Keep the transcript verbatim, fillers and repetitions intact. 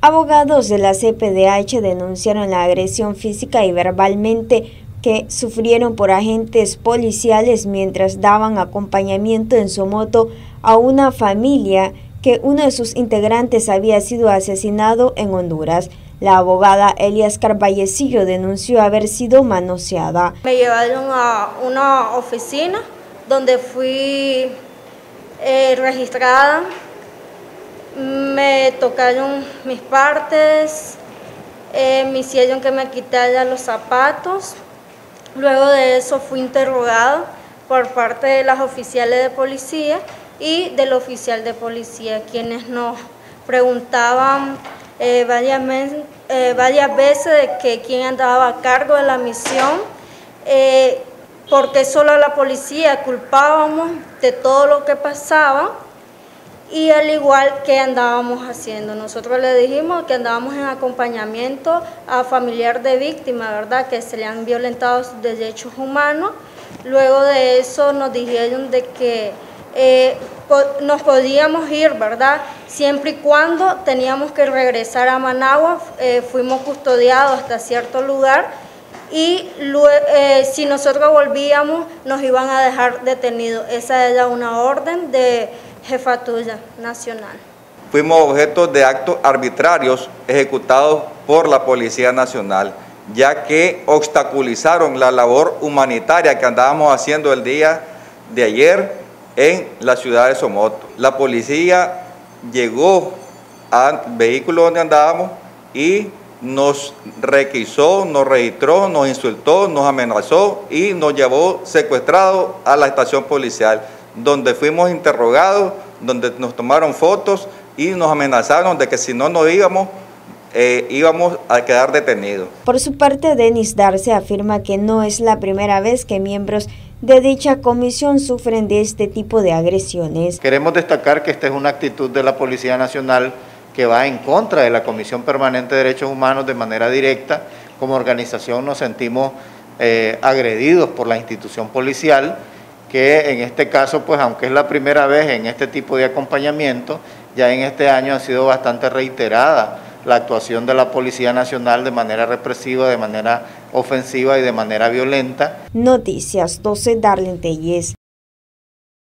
Abogados de la C P D H denunciaron la agresión física y verbalmente que sufrieron por agentes policiales mientras daban acompañamiento en su moto a una familia que uno de sus integrantes había sido asesinado en Honduras. La abogada Elias Carvallecillo denunció haber sido manoseada. Me llevaron a una oficina donde fui eh, registrada. Me tocaron mis partes, eh, me hicieron que me quitara los zapatos. Luego de eso fui interrogada por parte de las oficiales de policía y del oficial de policía, quienes nos preguntaban eh, varias, eh, varias veces de que quién andaba a cargo de la misión, eh, porque solo la policía culpábamos de todo lo que pasaba. Y al igual que andábamos haciendo, nosotros le dijimos que andábamos en acompañamiento a familiar de víctimas, ¿verdad?, que se le han violentado sus derechos humanos. Luego de eso nos dijeron de que eh, nos podíamos ir, ¿verdad?, siempre y cuando teníamos que regresar a Managua. Eh, fuimos custodiados hasta cierto lugar y luego, eh, si nosotros volvíamos nos iban a dejar detenidos. Esa era una orden de Jefatura Nacional. Fuimos objeto de actos arbitrarios ejecutados por la Policía Nacional, ya que obstaculizaron la labor humanitaria que andábamos haciendo el día de ayer en la ciudad de Somoto. La policía llegó al vehículo donde andábamos y nos requisó, nos registró, nos insultó, nos amenazó y nos llevó secuestrados a la estación policial, donde fuimos interrogados, donde nos tomaron fotos y nos amenazaron de que si no nos íbamos, eh, íbamos a quedar detenidos. Por su parte, Denis Darce afirma que no es la primera vez que miembros de dicha comisión sufren de este tipo de agresiones. Queremos destacar que esta es una actitud de la Policía Nacional que va en contra de la Comisión Permanente de Derechos Humanos de manera directa. Como organización nos sentimos eh, agredidos por la institución policial, que en este caso, pues aunque es la primera vez en este tipo de acompañamiento, ya en este año ha sido bastante reiterada la actuación de la Policía Nacional de manera represiva, de manera ofensiva y de manera violenta. Noticias doce, Darlene Telles.